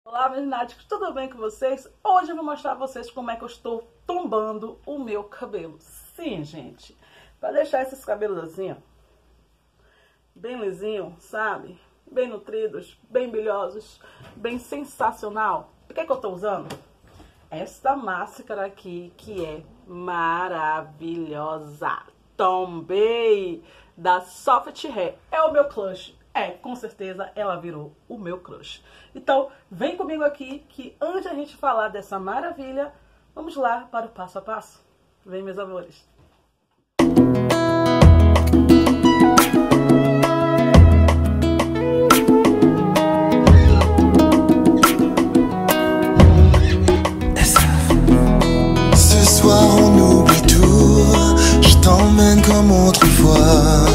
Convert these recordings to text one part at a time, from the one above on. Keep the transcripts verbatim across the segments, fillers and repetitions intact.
Olá, meus náticos, tudo bem com vocês? Hoje eu vou mostrar a vocês como é que eu estou tombando o meu cabelo. Sim, gente, para deixar esses cabelos assim, ó, bem lisinho, sabe? Bem nutridos, bem brilhosos, bem sensacional. O que é que eu tô usando? Esta máscara aqui, que é maravilhosa. Tombei, da Soft Hair. É o meu crush. É, com certeza ela virou o meu crush. Então, vem comigo aqui que antes da gente falar dessa maravilha, vamos lá para o passo a passo. Vem, meus amores. Ce soir on oublie tout, je t'emmène comme autrefois.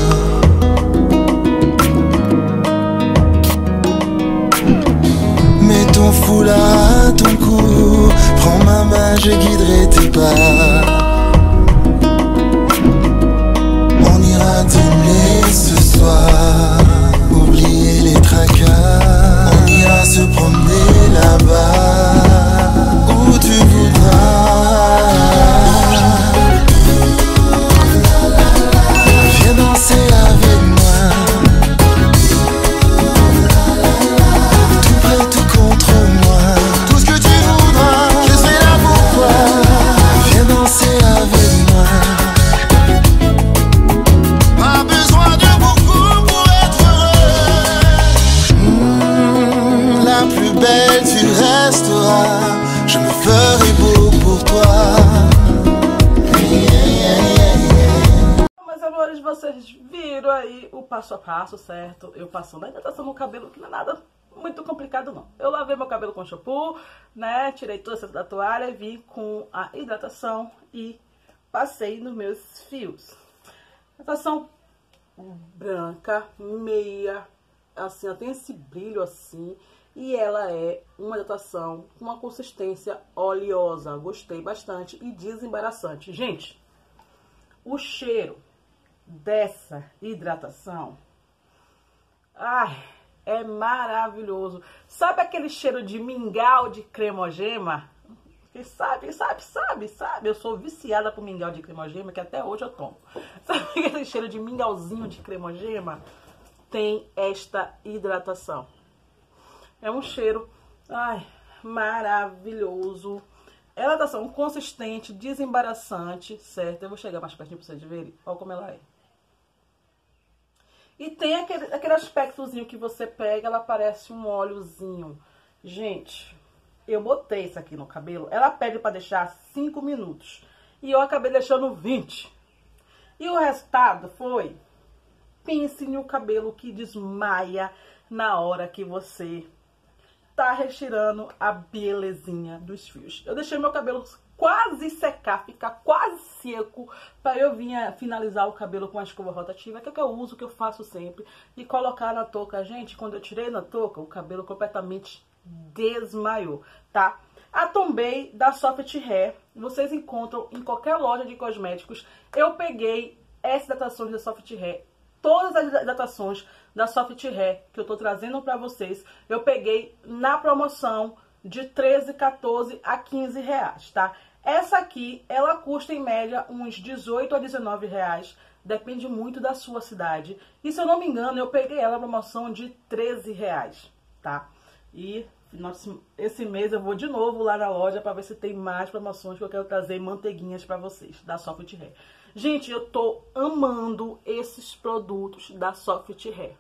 Ton foulard à ton cou, prends ma main, je guiderai tes pas. On ira dîner ce soir, oublier les tracas. On ira se promener là-bas, où tu voudras. Viens danser avec moi. Je me ferai beau pour toi. Meus amores, vocês viram aí o passo a passo, certo? Eu passando a hidratação no cabelo, que não é nada muito complicado não. Eu lavei meu cabelo com shampoo, né? Tirei toda essa da toalha, vim com a hidratação e passei nos meus fios. Hidratação branca, meia, assim, ela tem esse brilho assim. E ela é uma hidratação com uma consistência oleosa. Gostei bastante e desembaraçante. Gente, o cheiro dessa hidratação, ai, é maravilhoso. Sabe aquele cheiro de mingau de cremogema? Quem sabe, sabe, sabe, sabe. Eu sou viciada por mingau de cremogema, que até hoje eu tomo. Sabe aquele cheiro de mingauzinho de cremogema? Tem esta hidratação. É um cheiro, ai, maravilhoso. Ela tá sendo consistente, desembaraçante, certo? Eu vou chegar mais pertinho pra vocês verem. Olha como ela é. E tem aquele, aquele aspectozinho que você pega, ela parece um óleozinho. Gente, eu botei isso aqui no cabelo. Ela pede pra deixar cinco minutos. E eu acabei deixando vinte. E o resultado foi... Pense no cabelo que desmaia na hora que você... tá retirando a belezinha dos fios. Eu deixei meu cabelo quase secar, ficar quase seco, para eu vir finalizar o cabelo com a escova rotativa, que é o que eu uso, que eu faço sempre, e colocar na touca. Gente, quando eu tirei na touca, o cabelo completamente desmaiou, tá? A Tombei da Soft Hair, vocês encontram em qualquer loja de cosméticos. Eu peguei essas hidratações da Soft Hair, todas as hidratações da Soft Hair que eu tô trazendo pra vocês, eu peguei na promoção de treze, quatorze a quinze reais, tá? Essa aqui, ela custa em média uns dezoito a dezenove reais, depende muito da sua cidade. E se eu não me engano, eu peguei ela na promoção de treze reais, tá? E esse mês eu vou de novo lá na loja pra ver se tem mais promoções, que eu quero trazer manteiguinhas pra vocês, da Soft Hair. Gente, eu tô amando esses produtos da Soft Hair.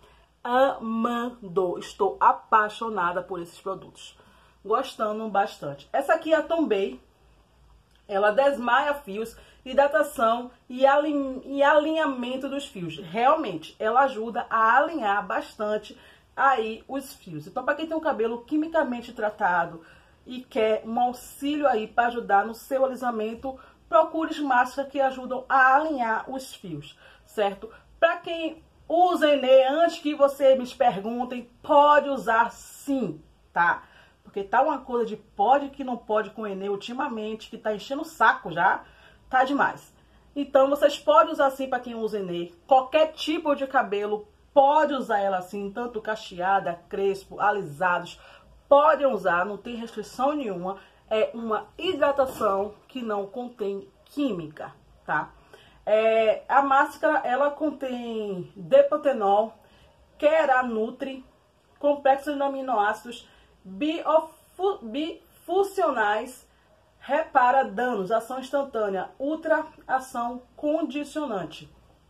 Amando. Estou apaixonada por esses produtos. Gostando bastante. Essa aqui é a Tombei. Ela desmaia fios, hidratação e, alin e alinhamento dos fios. Realmente, ela ajuda a alinhar bastante aí os fios. Então, para quem tem um cabelo quimicamente tratado e quer um auxílio aí para ajudar no seu alisamento, procure máscaras que ajudam a alinhar os fios, certo? Para quem usa Enê, antes que vocês me perguntem, pode usar sim, tá? Porque tá uma coisa de pode que não pode com Enê ultimamente, que tá enchendo o saco já, tá demais. Então, vocês podem usar sim para quem usa Enê. Qualquer tipo de cabelo pode usar ela assim, tanto cacheada, crespo, alisados. podem usar, não tem restrição nenhuma. É uma hidratação que não contém química, tá? É, a máscara, ela contém depantenol, Keranutri, complexo de aminoácidos biofu, bifuncionais, repara danos, ação instantânea, ultra ação condicionante.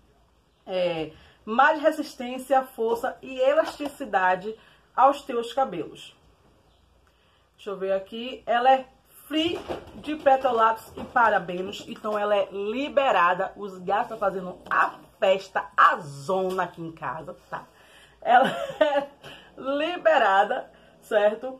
É, mais resistência, força e elasticidade aos teus cabelos. Deixa eu ver aqui. Ela é free de petalatos e parabenos. Então ela é liberada. Os gatos estão fazendo a festa, a zona aqui em casa, tá? Ela é liberada, certo?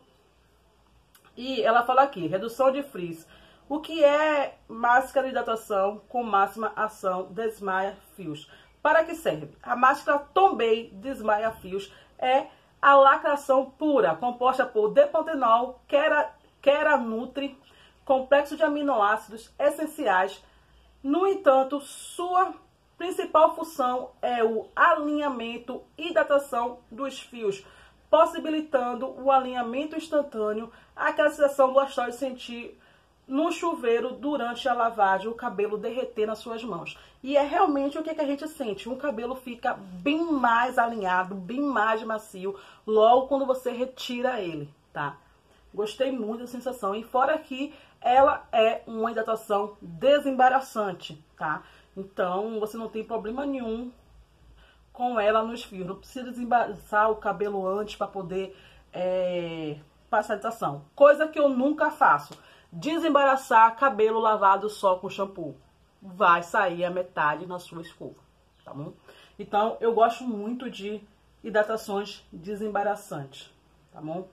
E ela fala aqui, redução de frizz. O que é máscara de hidratação com máxima ação desmaia fios? Para que serve? A máscara Tombay desmaia fios é a lacração pura, composta por depantenol, Keranutri, complexo de aminoácidos essenciais. No entanto, sua principal função é o alinhamento e hidratação dos fios, possibilitando o alinhamento instantâneo, aquela sensação gostosa de sentir no chuveiro durante a lavagem, o cabelo derreter nas suas mãos. E é realmente o que, que a gente sente. O cabelo fica bem mais alinhado, bem mais macio, logo quando você retira ele, tá? Gostei muito da sensação. E fora que ela é uma hidratação desembaraçante, tá? Então, você não tem problema nenhum com ela nos fios. Não precisa desembaraçar o cabelo antes para poder é, passar a hidratação. Coisa que eu nunca faço. Desembaraçar cabelo lavado só com shampoo. Vai sair a metade na sua escova, tá bom? Então, eu gosto muito de hidratações desembaraçantes, tá bom?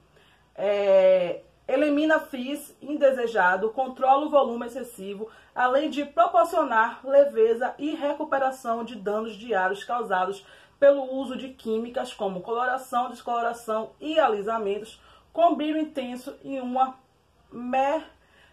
É, elimina frizz indesejado, controla o volume excessivo, além de proporcionar leveza e recuperação de danos diários causados pelo uso de químicas como coloração, descoloração e alisamentos, com brilho intenso e uma mer...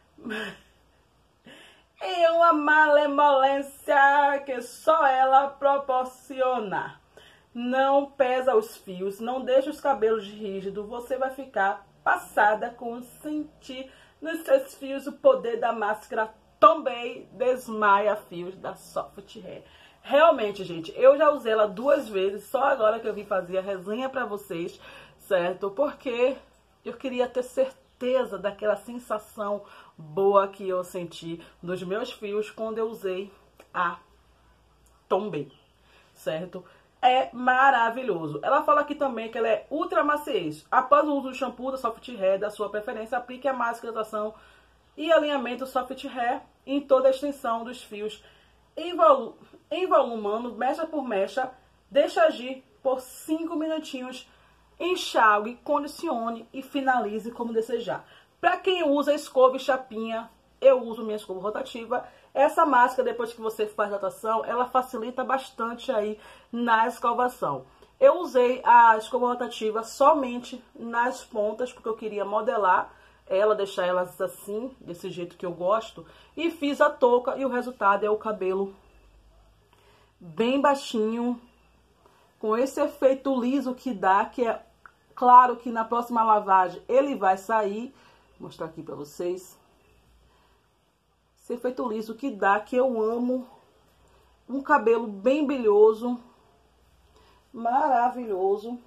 e uma malemolência que só ela proporciona. Não pesa os fios, não deixa os cabelos rígidos, você vai ficar passada com sentir nos seus fios o poder da máscara Tombay desmaia fios da Soft Hair. Realmente, gente, eu já usei ela duas vezes, só agora que eu vim fazer a resenha pra vocês, certo? Porque eu queria ter certeza daquela sensação boa que eu senti nos meus fios quando eu usei a Tombay, certo? É maravilhoso. Ela fala aqui também que ela é ultra maciez. Após o uso do shampoo da Soft Hair da sua preferência, aplique a máscara de hidratação e alinhamento Soft Hair em toda a extensão dos fios, envolu envolumando mecha por mecha, deixa agir por cinco minutinhos, enxague, condicione e finalize como desejar. Para quem usa escova e chapinha, eu uso minha escova rotativa. Essa máscara, depois que você faz a hidratação, ela facilita bastante aí na escovação. Eu usei a escova rotativa somente nas pontas, porque eu queria modelar ela, deixar elas assim, desse jeito que eu gosto. E fiz a touca e o resultado é o cabelo bem baixinho, com esse efeito liso que dá, que é claro que na próxima lavagem ele vai sair. Vou mostrar aqui pra vocês. Esse efeito liso que dá, que eu amo. Um cabelo bem brilhoso. Maravilhoso.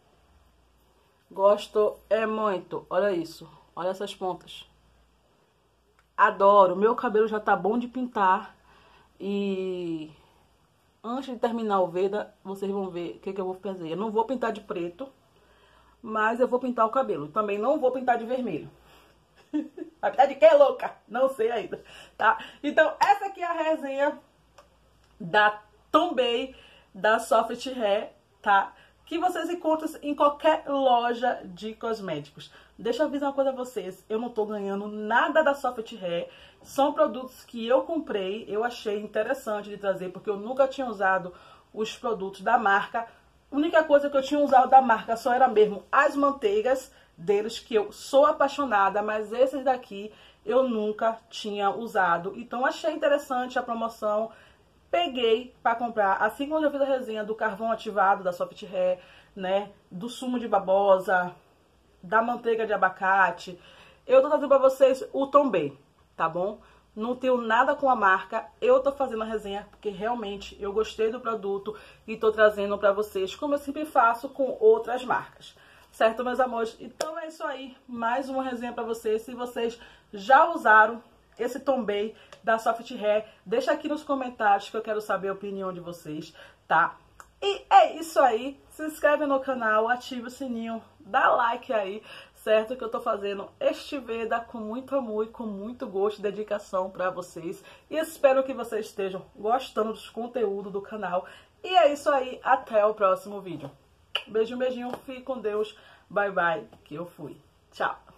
Gosto é muito. Olha isso. Olha essas pontas. Adoro. Meu cabelo já tá bom de pintar. E antes de terminar o Veda, vocês vão ver o que, que eu vou fazer. Eu não vou pintar de preto, mas eu vou pintar o cabelo. Também não vou pintar de vermelho. Vai pintar de quê, louca? Não sei ainda, tá? Então, essa aqui é a resenha da Tombay, da Soft Hair, tá? Que vocês encontram em qualquer loja de cosméticos. Deixa eu avisar uma coisa a vocês. Eu não tô ganhando nada da Soft Hair. São produtos que eu comprei, eu achei interessante de trazer, porque eu nunca tinha usado os produtos da marca. A única coisa que eu tinha usado da marca só era mesmo as manteigas deles, que eu sou apaixonada, mas esses daqui eu nunca tinha usado. Então achei interessante a promoção, peguei para comprar. Assim como eu fiz a resenha do carvão ativado da Soft Hair, né, do sumo de babosa, da manteiga de abacate. Eu tô trazendo pra vocês o Tombay, tá bom? Não tenho nada com a marca, eu tô fazendo a resenha porque realmente eu gostei do produto e tô trazendo pra vocês, como eu sempre faço com outras marcas. Certo, meus amores? Então é isso aí, mais uma resenha pra vocês. Se vocês já usaram esse Tombay da Soft Hair, deixa aqui nos comentários que eu quero saber a opinião de vocês, tá? E é isso aí, se inscreve no canal, ativa o sininho, dá like aí, certo? Que eu tô fazendo este Veda com muito amor e com muito gosto e dedicação pra vocês. E espero que vocês estejam gostando dos conteúdos do canal. E é isso aí, até o próximo vídeo. Beijinho, beijinho, fique com Deus, bye bye, que eu fui. Tchau!